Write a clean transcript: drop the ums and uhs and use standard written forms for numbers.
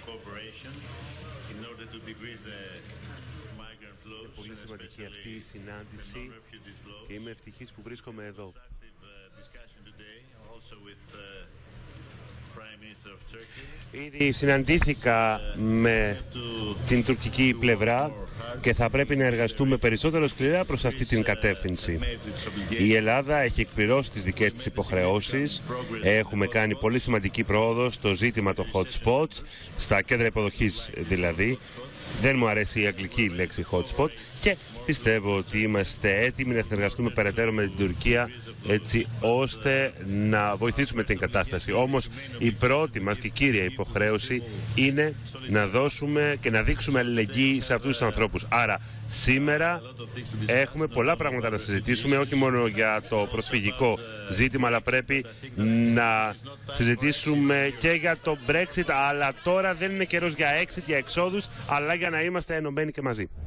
Είναι πολύ σημαντική αυτή η συνάντηση και είμαι ευτυχής που βρίσκομαι εδώ. Ήδη συναντήθηκα με την τουρκική πλευρά και θα πρέπει να εργαστούμε περισσότερο σκληρά προς αυτή την κατεύθυνση. Η Ελλάδα έχει εκπληρώσει τις δικές της υποχρεώσεις. Έχουμε κάνει πολύ σημαντική πρόοδο στο ζήτημα των hot spots, στα κέντρα υποδοχής δηλαδή. Δεν μου αρέσει η αγγλική λέξη hot spot και πιστεύω ότι είμαστε έτοιμοι να συνεργαστούμε περαιτέρω με την Τουρκία έτσι ώστε να βοηθήσουμε την κατάσταση. Όμως η πρώτη μας και κύρια υποχρέωση είναι να δώσουμε και να δείξουμε αλληλεγγύη σε αυτούς τους ανθρώπους. Άρα σήμερα έχουμε πολλά πράγματα να συζητήσουμε, όχι μόνο για το προσφυγικό ζήτημα, αλλά πρέπει να συζητήσουμε και για το Brexit, αλλά τώρα δεν είναι καιρός για exit, για εξόδους, αλλά για να είμαστε ενωμένοι και μαζί.